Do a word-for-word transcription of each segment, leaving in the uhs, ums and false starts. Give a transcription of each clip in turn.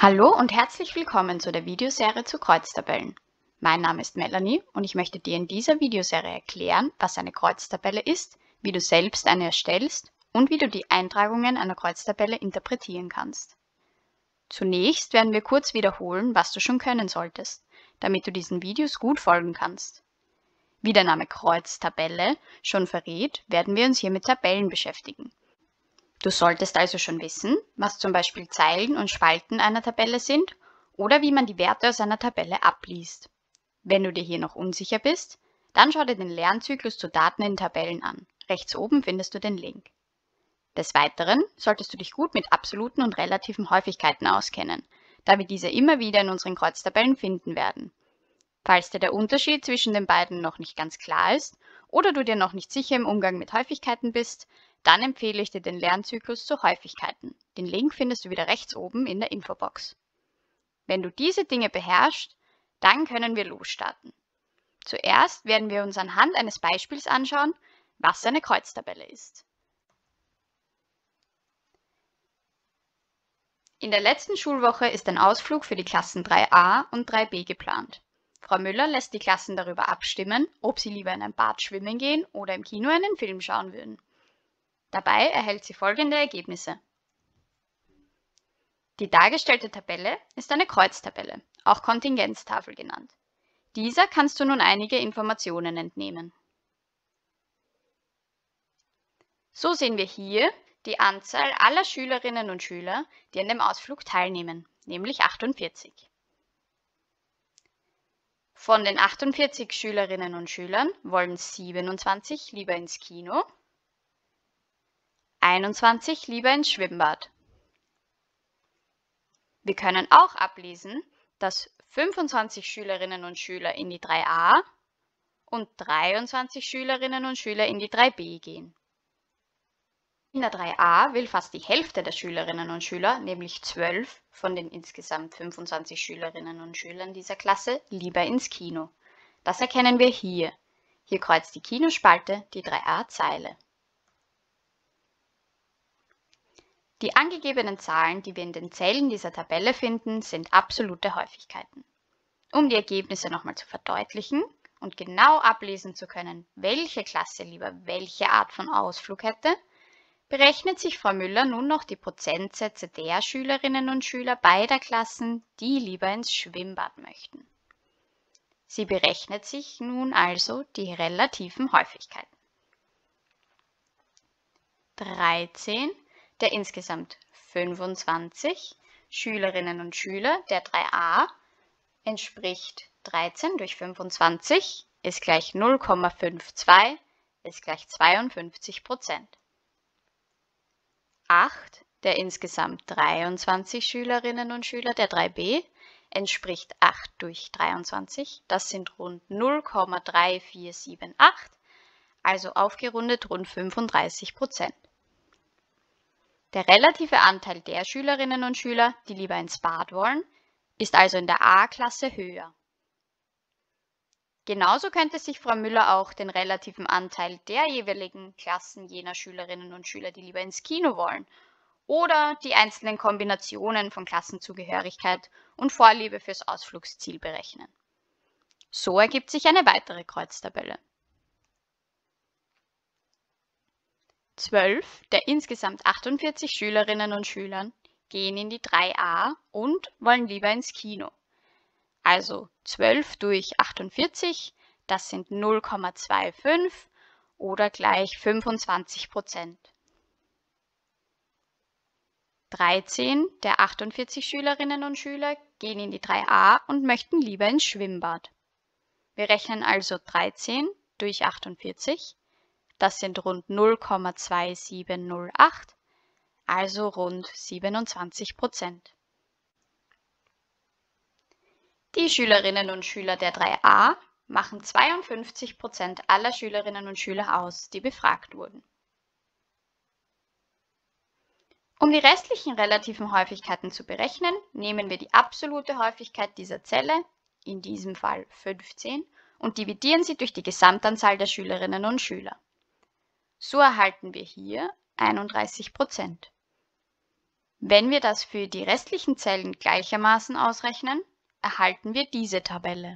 Hallo und herzlich willkommen zu der Videoserie zu Kreuztabellen. Mein Name ist Melanie und ich möchte dir in dieser Videoserie erklären, was eine Kreuztabelle ist, wie du selbst eine erstellst und wie du die Eintragungen einer Kreuztabelle interpretieren kannst. Zunächst werden wir kurz wiederholen, was du schon können solltest, damit du diesen Videos gut folgen kannst. Wie der Name Kreuztabelle schon verrät, werden wir uns hier mit Tabellen beschäftigen. Du solltest also schon wissen, was zum Beispiel Zeilen und Spalten einer Tabelle sind oder wie man die Werte aus einer Tabelle abliest. Wenn du dir hier noch unsicher bist, dann schau dir den Lernzyklus zu Daten in Tabellen an. Rechts oben findest du den Link. Des Weiteren solltest du dich gut mit absoluten und relativen Häufigkeiten auskennen, da wir diese immer wieder in unseren Kreuztabellen finden werden. Falls dir der Unterschied zwischen den beiden noch nicht ganz klar ist oder du dir noch nicht sicher im Umgang mit Häufigkeiten bist, dann empfehle ich dir den Lernzyklus zu Häufigkeiten. Den Link findest du wieder rechts oben in der Infobox. Wenn du diese Dinge beherrschst, dann können wir losstarten. Zuerst werden wir uns anhand eines Beispiels anschauen, was eine Kreuztabelle ist. In der letzten Schulwoche ist ein Ausflug für die Klassen drei a und drei b geplant. Frau Müller lässt die Klassen darüber abstimmen, ob sie lieber in ein Bad schwimmen gehen oder im Kino einen Film schauen würden. Dabei erhält sie folgende Ergebnisse. Die dargestellte Tabelle ist eine Kreuztabelle, auch Kontingenztafel genannt. Dieser kannst du nun einige Informationen entnehmen. So sehen wir hier die Anzahl aller Schülerinnen und Schüler, die an dem Ausflug teilnehmen, nämlich achtundvierzig. Von den achtundvierzig Schülerinnen und Schülern wollen siebenundzwanzig lieber ins Kino, einundzwanzig lieber ins Schwimmbad. Wir können auch ablesen, dass fünfundzwanzig Schülerinnen und Schüler in die drei a und dreiundzwanzig Schülerinnen und Schüler in die drei b gehen. In der drei a will fast die Hälfte der Schülerinnen und Schüler, nämlich zwölf von den insgesamt fünfundzwanzig Schülerinnen und Schülern dieser Klasse, lieber ins Kino. Das erkennen wir hier. Hier kreuzt die Kinospalte die drei a-Zeile. Die angegebenen Zahlen, die wir in den Zellen dieser Tabelle finden, sind absolute Häufigkeiten. Um die Ergebnisse nochmal zu verdeutlichen und genau ablesen zu können, welche Klasse lieber welche Art von Ausflug hätte, berechnet sich Frau Müller nun noch die Prozentsätze der Schülerinnen und Schüler beider Klassen, die lieber ins Schwimmbad möchten. Sie berechnet sich nun also die relativen Häufigkeiten. dreizehn der insgesamt fünfundzwanzig Schülerinnen und Schüler der drei a entspricht dreizehn durch fünfundzwanzig ist gleich null Komma zweiundfünfzig ist gleich zweiundfünfzig Prozent. acht der insgesamt dreiundzwanzig Schülerinnen und Schüler der drei b entspricht acht durch dreiundzwanzig, das sind rund null Komma drei vier sieben acht, also aufgerundet rund fünfunddreißig Prozent. Der relative Anteil der Schülerinnen und Schüler, die lieber ins Bad wollen, ist also in der A-Klasse höher. Genauso könnte sich Frau Müller auch den relativen Anteil der jeweiligen Klassen jener Schülerinnen und Schüler, die lieber ins Kino wollen, oder die einzelnen Kombinationen von Klassenzugehörigkeit und Vorliebe fürs Ausflugsziel berechnen. So ergibt sich eine weitere Kreuztabelle. zwölf der insgesamt achtundvierzig Schülerinnen und Schülern gehen in die drei a und wollen lieber ins Kino. Also zwölf durch achtundvierzig, das sind null Komma fünfundzwanzig oder gleich fünfundzwanzig Prozent. dreizehn der achtundvierzig Schülerinnen und Schüler gehen in die drei a und möchten lieber ins Schwimmbad. Wir rechnen also dreizehn durch achtundvierzig, das sind rund null Komma siebenundzwanzig null acht, also rund siebenundzwanzig Prozent. Die Schülerinnen und Schüler der drei a machen zweiundfünfzig Prozent aller Schülerinnen und Schüler aus, die befragt wurden. Um die restlichen relativen Häufigkeiten zu berechnen, nehmen wir die absolute Häufigkeit dieser Zelle, in diesem Fall fünfzehn, und dividieren sie durch die Gesamtanzahl der Schülerinnen und Schüler. So erhalten wir hier einunddreißig Prozent. Wenn wir das für die restlichen Zellen gleichermaßen ausrechnen, erhalten wir diese Tabelle.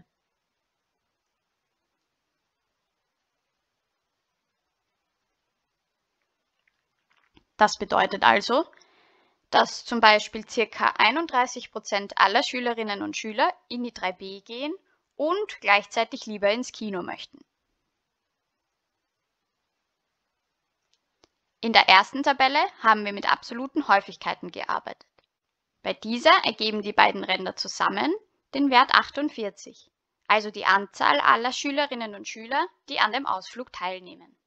Das bedeutet also, dass zum Beispiel ca. einunddreißig Prozent aller Schülerinnen und Schüler in die drei b gehen und gleichzeitig lieber ins Kino möchten. In der ersten Tabelle haben wir mit absoluten Häufigkeiten gearbeitet. Bei dieser ergeben die beiden Ränder zusammen den Wert achtundvierzig, also die Anzahl aller Schülerinnen und Schüler, die an dem Ausflug teilnehmen.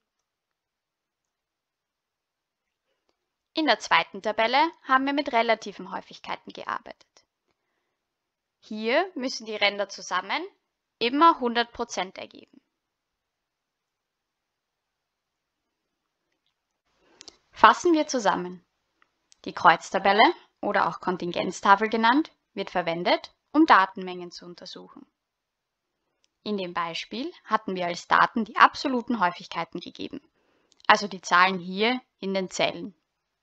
In der zweiten Tabelle haben wir mit relativen Häufigkeiten gearbeitet. Hier müssen die Ränder zusammen immer hundert Prozent ergeben. Fassen wir zusammen. Die Kreuztabelle, oder auch Kontingenztafel genannt, wird verwendet, um Datenmengen zu untersuchen. In dem Beispiel hatten wir als Daten die absoluten Häufigkeiten gegeben, also die Zahlen hier in den Zellen.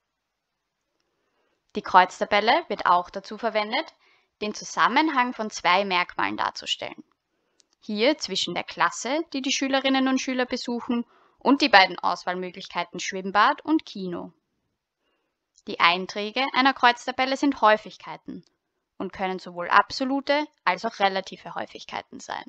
Die Kreuztabelle wird auch dazu verwendet, den Zusammenhang von zwei Merkmalen darzustellen. Hier zwischen der Klasse, die die Schülerinnen und Schüler besuchen, und die beiden Auswahlmöglichkeiten Schwimmbad und Kino. Die Einträge einer Kreuztabelle sind Häufigkeiten und können sowohl absolute als auch relative Häufigkeiten sein.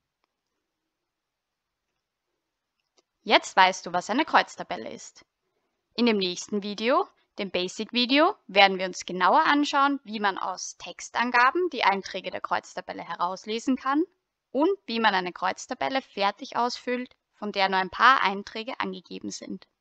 Jetzt weißt du, was eine Kreuztabelle ist. In dem nächsten Video, dem Basic-Video, werden wir uns genauer anschauen, wie man aus Textangaben die Einträge der Kreuztabelle herauslesen kann und wie man eine Kreuztabelle fertig ausfüllt, von der nur ein paar Einträge angegeben sind.